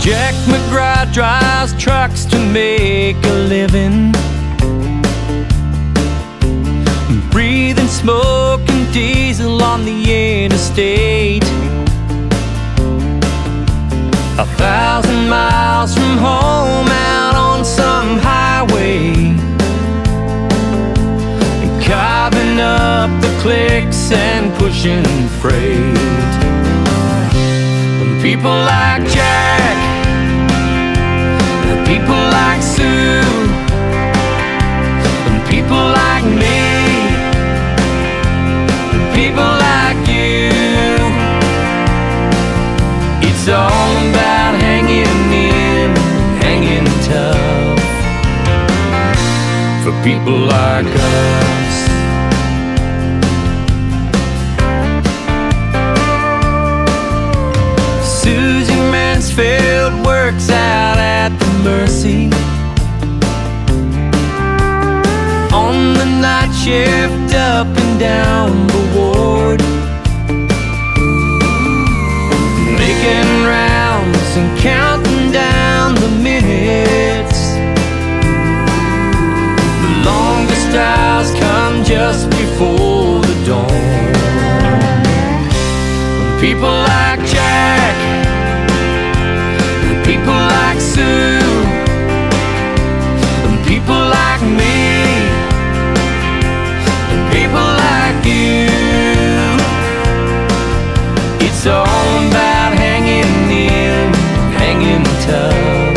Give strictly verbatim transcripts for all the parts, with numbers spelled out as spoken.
Jack McGrath drives trucks to make a living, breathing smoke and diesel on the interstate. A thousand miles from home, out on some highway, carving up the clicks and pushing freight. And people like Jack, and people like Sue, and people like me, and people like you. It's all about hanging in, hanging tough, for people like us. Susie Mansfield works out at the Mercy on the night shift, up and down the ward, making rounds and counting down the minutes. The longest hours come just before the dawn. When people like Jack, and people like Sue, and people like me, and people like you, it's all about hanging in, hanging tough,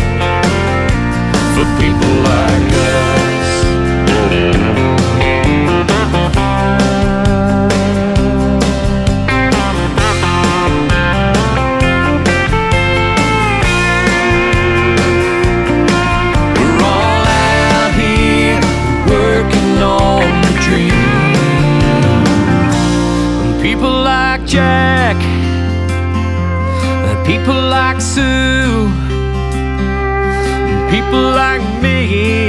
for people like us. We're all out here working on the dream. And people like Jack, people like Sue, people like me,